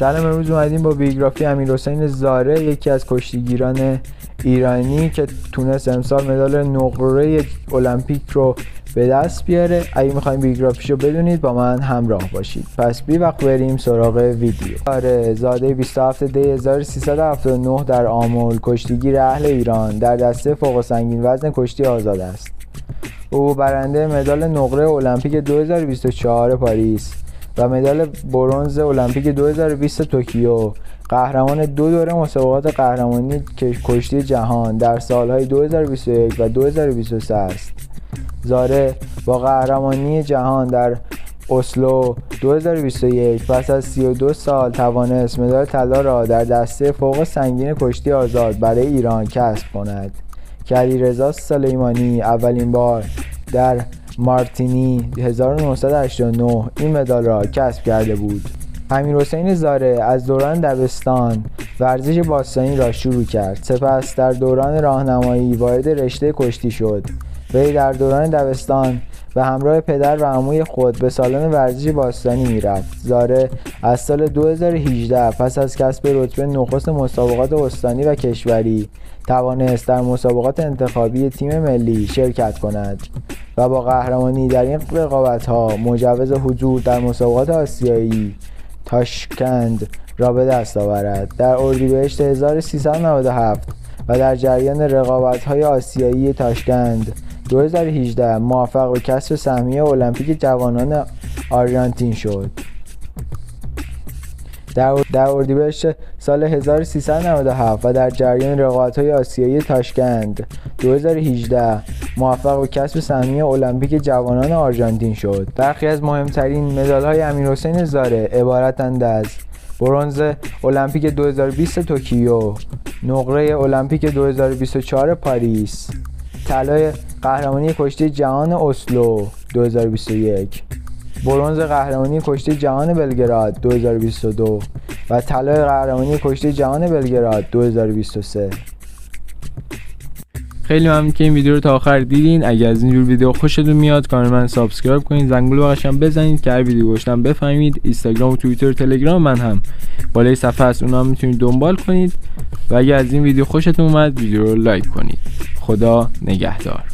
سلام، امروز اومدیم با بیوگرافی امیرحسین زاره، یکی از کشتیگیران ایرانی که تونست امسال مدال نقره المپیک رو به دست بیاره. اگه میخوایم بیوگرافیشو بدونید با من همراه باشید. پس بی وقت بریم سراغ ویدیو. زاره زاده 27 دی 1379 در آمل، کشتیگیر اهل ایران، در دسته فوق سنگین وزن کشتی آزاد است. او برنده مدال نقره المپیک 2024 پاریس و مدال برنز المپیک 2020 توکیو، قهرمان 2 دوره مسابقات قهرمانی کشتی جهان در سالهای 2021 و 2023 است. زاره با قهرمانی جهان در اسلو 2021 پس از 32 سال توانست مدال طلا را در دسته فوق سنگین کشتی آزاد برای ایران کسب کند که علیرضا سلیمانی اولین بار در مارتینی 1989 این مدال را کسب کرده بود. امیرحسین زاره از دوران دبستان ورزش باستانی را شروع کرد، سپس در دوران راهنمایی وارد رشته کشتی شد. وی در دوران دبستان به همراه پدر و عموی خود به سالن ورزش باستانی میرفت. زاره از سال 2018 پس از کسب رتبه نخست مسابقات استانی و کشوری توانست در مسابقات انتخابی تیم ملی شرکت کند و با قهرمانی در این رقابت‌ها مجوز حضور در مسابقات آسیایی تاشکند را به دست آورد. در اردیبهشت 1397 و در جریان رقابت‌های آسیایی تاشکند 2018 موفق به کسب سهمیه المپیک جوانان آرژانتین شد. در اردیبهشت سال 1397 و در جریان رقابت‌های آسیایی تاشکند 2018 موفق به کسب سهمیه المپیک جوانان آرژانتین شد. برخی از مهمترین مدال‌های امیرحسین زاره عبارتند از برنز المپیک 2020 توکیو، نقره المپیک 2024 پاریس، طلای قهرمانی کشتی جهان اسلو 2021، برنز قهرمانی کشتی جهان بلگراد 2022 و طلای قهرمانی کشتی جهان بلگراد 2023. خیلی ممنون که این ویدیو رو تا آخر دیدین. اگه از اینجور ویدیو خوشتون میاد کانال من سابسکرایب کنید، زنگوله بغلش هم بزنید که هر ویدیو گذاشتم بفهمید. اینستاگرام و توییتر و تلگرام من هم بالای صفحه است، اونها هم میتونید دنبال کنید. و اگه از این ویدیو خوشتون اومد ویدیو رو لایک کنید. خدا نگهدار.